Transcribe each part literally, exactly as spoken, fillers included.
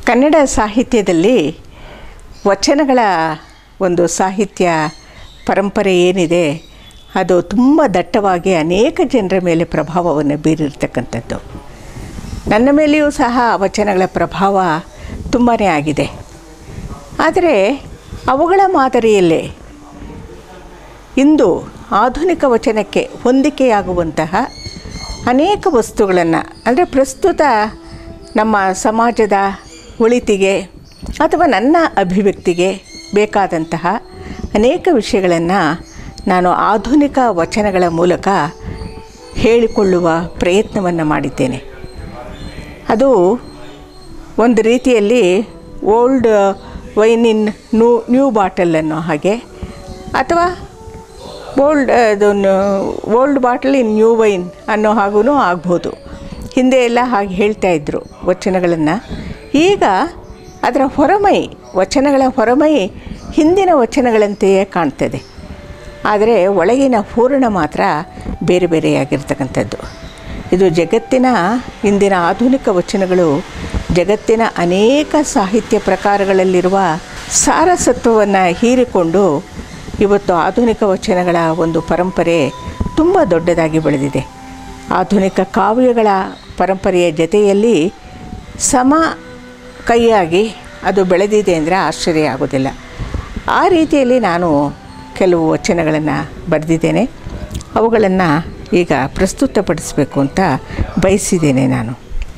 ಕನ್ನಡ ಸಾಹಿತ್ಯದಲ್ಲಿ ವಚನಗಳ ಒಂದು ಸಾಹಿತ್ಯ ಪರಂಪರೆ ಏನಿದೆ ಅದು ತುಂಬ ದಟ್ಟವಾಗಿ ಅನೇಕ ಜನರ ಮೇಲೆ ಪ್ರಭಾವವನ್ನು ಬೀರಿರ್ತಕ್ಕಂಥದ್ದು. ನನ್ನ ಮೇಲೆಯೂ ಸಹ ವಚನಗಳ ಪ್ರಭಾವ ತುಂಬಾ ಆಗಿದೆ. ಆದರೆ ಅವುಗಳ ಮಾದರಿಯಲ್ಲೇ ಇಂದು ಆಧುನಿಕ ವಚನಕ್ಕೆ ಹೊಂದಿಕೆಯಾಗುವಂತಹ ಅನೇಕ ವಸ್ತುಗಳನ್ನು, ಅಂದರೆ ಪ್ರಸ್ತುತ ನಮ್ಮ ಸಮಾಜದ ಒಳಿತಿಗೆ ಅಥವಾ ನನ್ನ ಅಭಿವ್ಯಕ್ತಿಗೆ ಬೇಕಾದಂತಹ ಅನೇಕ ವಿಷಯಗಳನ್ನು ನಾನು ಆಧುನಿಕ ವಚನಗಳ ಮೂಲಕ ಹೇಳಿಕೊಳ್ಳುವ ಪ್ರಯತ್ನವನ್ನು ಮಾಡಿದ್ದೇನೆ. ಅದು ಒಂದು ರೀತಿಯಲ್ಲಿ old wine in new new bottle ಅನ್ನೋ ಹಾಗೆ, ಅಥವಾ ಓಲ್ಡ್ ಅದು old bottle in new wine ಅನ್ನೋ ಹಾಗೂ ಆಗ್ಬೋದು. ಹಿಂದೆ ಎಲ್ಲ ಹಾಗೆ ಹೇಳ್ತಾಯಿದ್ರು ವಚನಗಳನ್ನು. ಈಗ ಅದರ ಹೊರಮೈ, ವಚನಗಳ ಹೊರಮೈ ಹಿಂದಿನ ವಚನಗಳಂತೆಯೇ ಕಾಣ್ತದೆ. ಆದರೆ ಒಳಗಿನ ಪೂರ್ಣ ಮಾತ್ರ ಬೇರೆ ಬೇರೆಯಾಗಿರ್ತಕ್ಕಂಥದ್ದು. ಇದು ಜಗತ್ತಿನ ಇಂದಿನ ಆಧುನಿಕ ವಚನಗಳು ಜಗತ್ತಿನ ಅನೇಕ ಸಾಹಿತ್ಯ ಪ್ರಕಾರಗಳಲ್ಲಿರುವ ಸಾರಸತ್ವವನ್ನು ಹೀರಿಕೊಂಡು ಇವತ್ತು ಆಧುನಿಕ ವಚನಗಳ ಒಂದು ಪರಂಪರೆ ತುಂಬ ದೊಡ್ಡದಾಗಿ ಬೆಳೆದಿದೆ. ಆಧುನಿಕ ಕಾವ್ಯಗಳ ಪರಂಪರೆಯ ಜೊತೆಯಲ್ಲಿ ಸಮ ಕೈಯಾಗಿ ಅದು ಬೆಳೆದಿದೆ ಅಂದರೆ ಆಶ್ಚರ್ಯ ಆಗೋದಿಲ್ಲ. ಆ ರೀತಿಯಲ್ಲಿ ನಾನು ಕೆಲವು ವಚನಗಳನ್ನು ಬರೆದಿದ್ದೇನೆ. ಅವುಗಳನ್ನು ಈಗ ಪ್ರಸ್ತುತಪಡಿಸಬೇಕು ಅಂತ ಬಯಸಿದ್ದೇನೆ. ನಾನು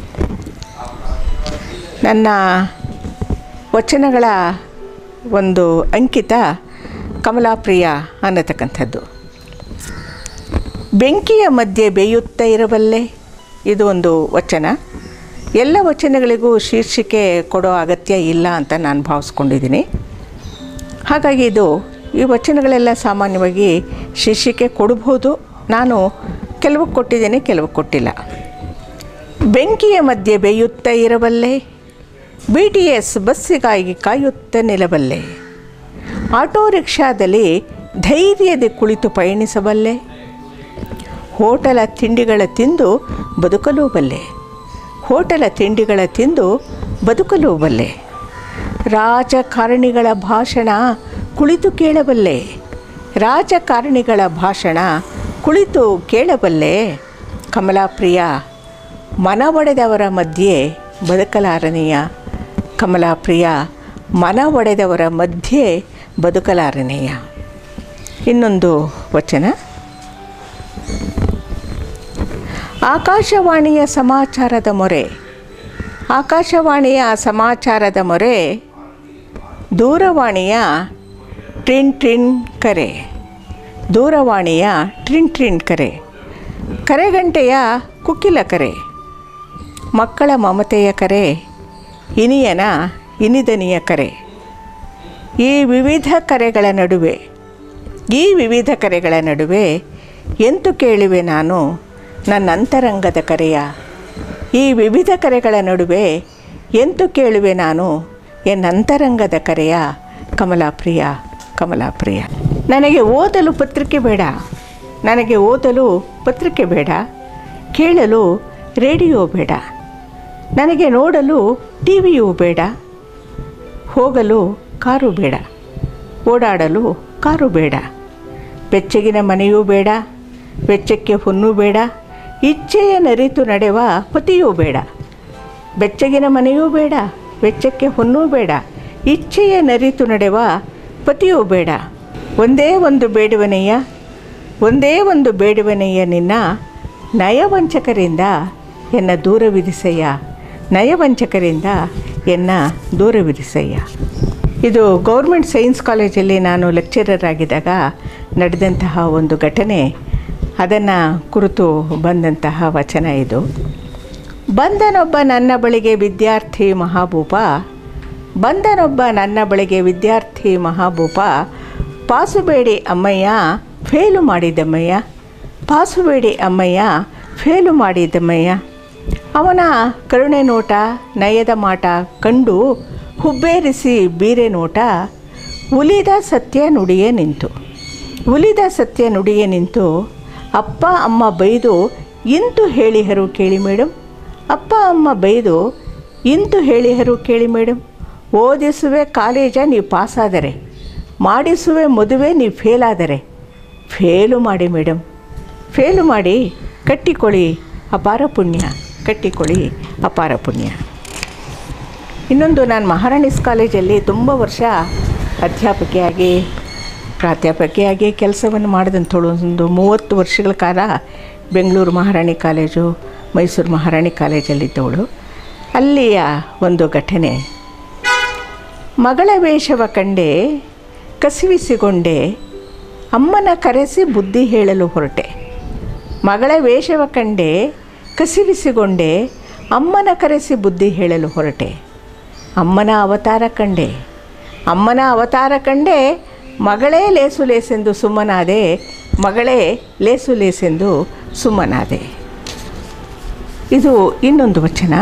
ನನ್ನ ವಚನಗಳ ಒಂದು ಅಂಕಿತ ಕಮಲಾಪ್ರಿಯ ಅನ್ನತಕ್ಕಂಥದ್ದು. ಬೆಂಕಿಯ ಮಧ್ಯೆ ಬೇಯುತ್ತಾ ಇರಬಲ್ಲೆ, ಇದು ಒಂದು ವಚನ. ಎಲ್ಲ ವಚನಗಳಿಗೂ ಶೀರ್ಷಿಕೆ ಕೊಡೋ ಅಗತ್ಯ ಇಲ್ಲ ಅಂತ ನಾನು ಭಾವಿಸ್ಕೊಂಡಿದ್ದೀನಿ. ಹಾಗಾಗಿ ಇದು ಈ ವಚನಗಳೆಲ್ಲ ಸಾಮಾನ್ಯವಾಗಿ ಶೀರ್ಷಿಕೆ ಕೊಡಬಹುದು. ನಾನು ಕೆಲವು ಕೊಟ್ಟಿದ್ದೇನೆ, ಕೆಲವು ಕೊಟ್ಟಿಲ್ಲ. ಬೆಂಕಿಯ ಮಧ್ಯೆ ಬೇಯುತ್ತಾ ಇರಬಲ್ಲೆ, ಬಿ ಟಿ ಎಸ್ ಬಸ್ಸಿಗಾಗಿ ಕಾಯುತ್ತಾ ನಿಲ್ಲಬಲ್ಲೆ, ಆಟೋ ರಿಕ್ಷಾದಲ್ಲಿ ಧೈರ್ಯದ ಕುಳಿತು ಪಯಣಿಸಬಲ್ಲೆ, ಹೋಟೆಲ ತಿಂಡಿಗಳ ತಿಂದು ಬದುಕಲೂ ಬಲ್ಲೆ, ಹೋಟೆಲ ತಿಂಡಿಗಳ ತಿಂದು ಬದುಕಲೂ ಬಲ್ಲೆ, ರಾಜಕಾರಣಿಗಳ ಭಾಷಣ ಕುಳಿತು ಕೇಳಬಲ್ಲೆ, ರಾಜಕಾರಣಿಗಳ ಭಾಷಣ ಕುಳಿತು ಕೇಳಬಲ್ಲೆ, ಕಮಲಾಪ್ರಿಯ ಮನ ಒಡೆದವರ ಮಧ್ಯೆ ಬದುಕಲಾರನೆಯ, ಕಮಲಾಪ್ರಿಯ ಮನ ಒಡೆದವರ ಮಧ್ಯೆ ಬದುಕಲಾರನೆಯ. ಇನ್ನೊಂದು ವಚನ. ಆಕಾಶವಾಣಿಯ ಸಮಾಚಾರದ ಮೊರೆ, ಆಕಾಶವಾಣಿಯ ಸಮಾಚಾರದ ಮೊರೆ, ದೂರವಾಣಿಯ ಟ್ರಿನ್ ಟ್ರಿನ್ ಕರೆ, ದೂರವಾಣಿಯ ಟ್ರಿನ್ ಟ್ರಿನ್ ಕರೆ, ಕರೆಗಂಟೆಯ ಕುಕ್ಕಿಲ ಕರೆ, ಮಕ್ಕಳ ಮಮತೆಯ ಕರೆ, ಇನಿಯನ ಇನಿದನಿಯ ಕರೆ. ಈ ವಿವಿಧ ಕರೆಗಳ ನಡುವೆ ಈ ವಿವಿಧ ಕರೆಗಳ ನಡುವೆ ಎಂತು ಕೇಳುವೆ ನಾನು ನನ್ನ ಅಂತರಂಗದ ಕರೆಯ, ಈ ವಿವಿಧ ಕರೆಗಳ ನಡುವೆ ಎಂತು ಕೇಳುವೆ ನಾನು ಎನ್ನಂತರಂಗದ ಕರೆಯ, ಕಮಲಾಪ್ರಿಯ ಕಮಲಾಪ್ರಿಯ. ನನಗೆ ಓದಲು ಪತ್ರಿಕೆ ಬೇಡ, ನನಗೆ ಓದಲು ಪತ್ರಿಕೆ ಬೇಡ, ಕೇಳಲು ರೇಡಿಯೋ ಬೇಡ, ನನಗೆ ನೋಡಲು ಟಿ ವಿಯೂ ಬೇಡ, ಹೋಗಲು ಕಾರು ಬೇಡ, ಓಡಾಡಲು ಕಾರು ಬೇಡ, ಬೆಚ್ಚಗಿನ ಮನೆಯೂ ಬೇಡ, ವೆಚ್ಚಕ್ಕೆ ಹೊನ್ನೂ ಬೇಡ, ಇಚ್ಛೆಯ ನರಿತು ನಡೆವ ಪತಿಯೂ ಬೇಡ, ಬೆಚ್ಚಗಿನ ಮನೆಯೂ ಬೇಡ, ವೆಚ್ಚಕ್ಕೆ ಹೊನ್ನೂ ಬೇಡ, ಇಚ್ಛೆಯ ನರಿತು ನಡೆವ ಪತಿಯೂ ಬೇಡ, ಒಂದೇ ಒಂದು ಬೇಡುವನೆಯ ಒಂದೇ ಒಂದು ಬೇಡುವನೆಯ ನಿನ್ನ ನಯವಂಚಕರಿಂದ ಎನ್ನ ದೂರ ವಿಧಿಸಯ್ಯ, ನಯವಂಚಕರಿಂದ ಎನ್ನ ದೂರ ವಿಧಿಸಯ್ಯ. ಇದು ಗೌರ್ಮೆಂಟ್ ಸೈನ್ಸ್ ಕಾಲೇಜಲ್ಲಿ ನಾನು ಲೆಕ್ಚರರ್ ಆಗಿದ್ದಾಗ ನಡೆದಂತಹ ಒಂದು ಘಟನೆ, ಅದನ್ನು ಕುರಿತು ಬಂದಂತಹ ವಚನ ಇದು. ಬಂದನೊಬ್ಬ ನನ್ನ ಬಳಿಗೆ ವಿದ್ಯಾರ್ಥಿ ಮಹಾಭೂಪ, ಬಂದನೊಬ್ಬ ನನ್ನ ಬಳಿಗೆ ವಿದ್ಯಾರ್ಥಿ ಮಹಾಭೂಪ, ಪಾಸುಬೇಡಿ ಅಮ್ಮಯ್ಯ ಫೇಲು ಮಾಡಿದಮ್ಮಯ್ಯ, ಪಾಸುಬೇಡಿ ಅಮ್ಮಯ್ಯ ಫೇಲು ಮಾಡಿದಮ್ಮಯ್ಯ. ಅವನ ಕರುಣೆ ನೋಟ ನಯದ ಮಾಟ ಕಂಡು ಹುಬ್ಬೇರಿಸಿ ಬೀರೆ ನೋಟ, ಉಲಿದ ಸತ್ಯ ನುಡಿಯೇ ನಿಂತು, ಉಲಿದ ಸತ್ಯ ನುಡಿಯೇ ನಿಂತು, ಅಪ್ಪ ಅಮ್ಮ ಬೈದು ಇಂತು ಹೇಳಿಹರು ಕೇಳಿ ಮೇಡಮ್, ಅಪ್ಪ ಅಮ್ಮ ಬೈದು ಇಂತು ಹೇಳಿಹರು ಕೇಳಿ ಮೇಡಮ್. ಓದಿಸುವೆ ಕಾಲೇಜ ನೀವು ಪಾಸಾದರೆ, ಮಾಡಿಸುವೆ ಮದುವೆ ನೀವು ಫೇಲಾದರೆ. ಫೇಲು ಮಾಡಿ ಮೇಡಮ್, ಫೇಲು ಮಾಡಿ ಕಟ್ಟಿಕೊಳ್ಳಿ ಅಪಾರ ಪುಣ್ಯ, ಕಟ್ಟಿಕೊಳ್ಳಿ ಅಪಾರ ಪುಣ್ಯ. ಇನ್ನೊಂದು, ನಾನು ಮಹಾರಾಣೀಸ್ ಕಾಲೇಜಲ್ಲಿ ತುಂಬ ವರ್ಷ ಅಧ್ಯಾಪಕಿಯಾಗಿ ಪ್ರಾಧ್ಯಾಪಕಿಯಾಗಿ ಕೆಲಸವನ್ನು ಮಾಡಿದಂಥಳು. ಒಂದು ಮೂವತ್ತು ವರ್ಷಗಳ ಕಾಲ ಬೆಂಗಳೂರು ಮಹಾರಾಣಿ ಕಾಲೇಜು, ಮೈಸೂರು ಮಹಾರಾಣಿ ಕಾಲೇಜಲ್ಲಿದ್ದವಳು. ಅಲ್ಲಿಯ ಒಂದು ಘಟನೆ. ಮಗಳ ವೇಷವ ಕಂಡೆ ಕಸಿವಿಸಿಕೊಂಡೆ, ಅಮ್ಮನ ಕರೆಸಿ ಬುದ್ಧಿ ಹೇಳಲು ಹೊರಟೆ. ಮಗಳ ವೇಷವ ಕಂಡೆ ಕಸಿವಿಸಿಕೊಂಡೆ, ಅಮ್ಮನ ಕರೆಸಿ ಬುದ್ಧಿ ಹೇಳಲು ಹೊರಟೆ. ಅಮ್ಮನ ಅವತಾರ ಕಂಡೆ, ಅಮ್ಮನ ಅವತಾರ ಕಂಡೆ, ಮಗಳೇ ಲೇಸು ಲೇಸೆಂದು ಸುಮ್ಮನಾದೆ, ಮಗಳೇ ಲೇಸು ಲೇಸೆಂದು ಸುಮ್ಮನಾದೆ. ಇದು ಇನ್ನೊಂದು ವಚನ.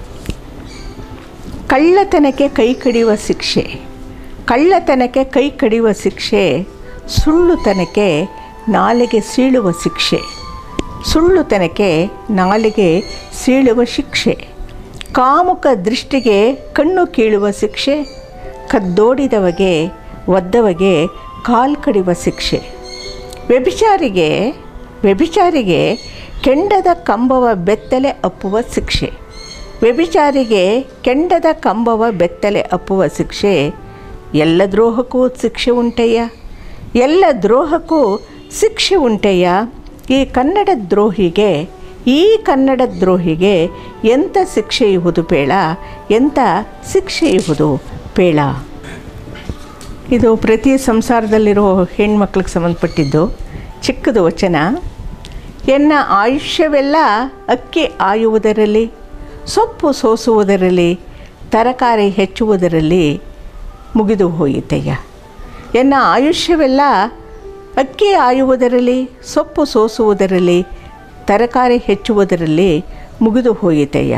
ಕಳ್ಳತನಕ್ಕೆ ಕೈ ಕಡಿಯುವ ಶಿಕ್ಷೆ, ಕಳ್ಳತನಕ್ಕೆ ಕೈ ಕಡಿಯುವ ಶಿಕ್ಷೆ, ಸುಳ್ಳುತನಕ್ಕೆ ನಾಲಿಗೆ ಸೀಳುವ ಶಿಕ್ಷೆ, ಸುಳ್ಳುತನಕ್ಕೆ ನಾಲಿಗೆ ಸೀಳುವ ಶಿಕ್ಷೆ, ಕಾಮುಕ ದೃಷ್ಟಿಗೆ ಕಣ್ಣು ಕೀಳುವ ಶಿಕ್ಷೆ, ಕದ್ದೋಡಿದವಗೆ ಒದ್ದವಗೆ ಕಾಲು ಕಡಿಯುವ ಶಿಕ್ಷೆ, ವ್ಯಭಿಚಾರಿಗೆ ವ್ಯಭಿಚಾರಿಗೆ ಕೆಂಡದ ಕಂಬವ ಬೆತ್ತಲೆ ಅಪ್ಪುವ ಶಿಕ್ಷೆ, ವ್ಯಭಿಚಾರಿಗೆ ಕೆಂಡದ ಕಂಬವ ಬೆತ್ತಲೆ ಅಪ್ಪುವ ಶಿಕ್ಷೆ. ಎಲ್ಲ ದ್ರೋಹಕ್ಕೂ ಶಿಕ್ಷೆ ಉಂಟಯ್ಯ, ಎಲ್ಲ ದ್ರೋಹಕ್ಕೂ ಶಿಕ್ಷೆ ಉಂಟಯ್ಯ. ಈ ಕನ್ನಡ ದ್ರೋಹಿಗೆ ಈ ಕನ್ನಡ ದ್ರೋಹಿಗೆ ಎಂಥ ಶಿಕ್ಷೆ ಇಹುದು ಪೇಳ, ಎಂಥ ಶಿಕ್ಷೆ ಇಹುದು ಪೇಳ. ಇದು ಪ್ರತಿ ಸಂಸಾರದಲ್ಲಿರೋ ಹೆಣ್ಮಕ್ಳಿಗೆ ಸಂಬಂಧಪಟ್ಟಿದ್ದು ಚಿಕ್ಕದು ವಚನ. ಎನ್ನ ಆಯುಷ್ಯವೆಲ್ಲ ಅಕ್ಕಿ ಆಯುವುದರಲ್ಲಿ, ಸೊಪ್ಪು ಸೋಸುವುದರಲ್ಲಿ, ತರಕಾರಿ ಹೆಚ್ಚುವುದರಲ್ಲಿ ಮುಗಿದು ಹೋಯಿತಯ್ಯ. ಎನ್ನ ಆಯುಷ್ಯವೆಲ್ಲ ಅಕ್ಕಿ ಆಯುವುದರಲ್ಲಿ, ಸೊಪ್ಪು ಸೋಸುವುದರಲ್ಲಿ, ತರಕಾರಿ ಹೆಚ್ಚುವುದರಲ್ಲಿ ಮುಗಿದು ಹೋಯಿತಯ್ಯ.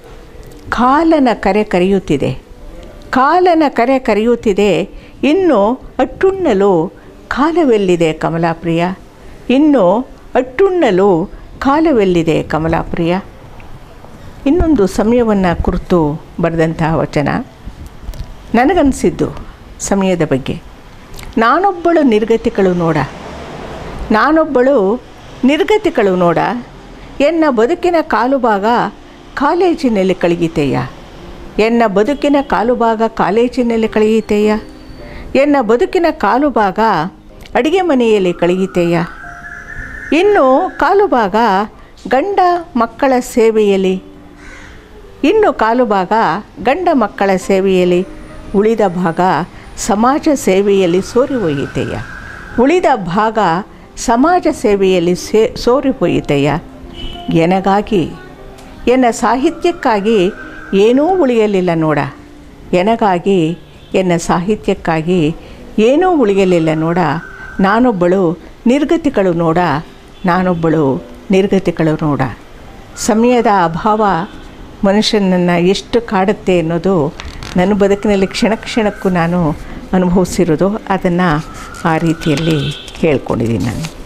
ಕಾಲನ ಕರೆ ಕರೆಯುತ್ತಿದೆ, ಕಾಲನ ಕರೆ ಕರೆಯುತ್ತಿದೆ, ಇನ್ನು ಅಟ್ಟುಣ್ಣಲು ಕಾಲವೆಲ್ಲಿದೆ ಕಮಲಾಪ್ರಿಯ, ಇನ್ನು ಅಟ್ಟುಣ್ಣಲು ಕಾಲವೆಲ್ಲಿದೆ ಕಮಲಾಪ್ರಿಯ. ಇನ್ನೊಂದು ಸಮಯವನ್ನು ಕುರಿತು ಬರೆದಂತಹ ವಚನ. ನನಗನ್ನಿಸಿದ್ದು ಸಮಯದ ಬಗ್ಗೆ, ನಾನೊಬ್ಬಳು ನಿರ್ಗತಿಗಳು ನೋಡ, ನಾನೊಬ್ಬಳು ನಿರ್ಗತಿಗಳು ನೋಡ, ಎನ್ನ ಬದುಕಿನ ಕಾಲು ಭಾಗ ಕಾಲೇಜಿನಲ್ಲಿ ಕಳೆಯಿತೆಯ, ಎನ್ನ ಬದುಕಿನ ಕಾಲು ಭಾಗ ಕಾಲೇಜಿನಲ್ಲಿ ಕಳೆಯಿತೆಯ, ಎನ್ನ ಬದುಕಿನ ಕಾಲು ಭಾಗ ಅಡುಗೆ ಮನೆಯಲ್ಲಿ ಕಳೆಯಿತೆಯ, ಇನ್ನು ಕಾಲು ಭಾಗ ಗಂಡ ಮಕ್ಕಳ ಸೇವೆಯಲ್ಲಿ, ಇನ್ನು ಕಾಲು ಭಾಗ ಗಂಡ ಮಕ್ಕಳ ಸೇವೆಯಲ್ಲಿ, ಉಳಿದ ಭಾಗ ಸಮಾಜ ಸೇವೆಯಲ್ಲಿ ಸೋರಿ ಹೋಯಿತೆಯ, ಉಳಿದ ಭಾಗ ಸಮಾಜ ಸೇವೆಯಲ್ಲಿ ಸೇ ಸೋರಿ ಹೋಯಿತೆಯ. ಎನಗಾಗಿ ಎನ್ನ ಸಾಹಿತ್ಯಕ್ಕಾಗಿ ಏನೂ ಉಳಿಯಲಿಲ್ಲ ನೋಡ, ಎನಗಾಗಿ ಎನ್ನ ಸಾಹಿತ್ಯಕ್ಕಾಗಿ ಏನೂ ಉಳಿಯಲಿಲ್ಲ ನೋಡ, ನಾನೊಬ್ಬಳು ನಿರ್ಗತಿಗಳು ನೋಡ, ನಾನೊಬ್ಬಳು ನಿರ್ಗತಿಗಳು ನೋಡ. ಸಮಯದ ಅಭಾವ ಮನುಷ್ಯನನ್ನು ಎಷ್ಟು ಕಾಡುತ್ತೆ ಅನ್ನೋದು ನನ್ನ ಬದುಕಿನಲ್ಲಿ ಕ್ಷಣ ಕ್ಷಣಕ್ಕೂ ನಾನು ಅನುಭವಿಸಿರೋದು, ಅದನ್ನು ಆ ರೀತಿಯಲ್ಲಿ ಹೇಳ್ಕೊಂಡಿದ್ದೀನಿ ನಾನು.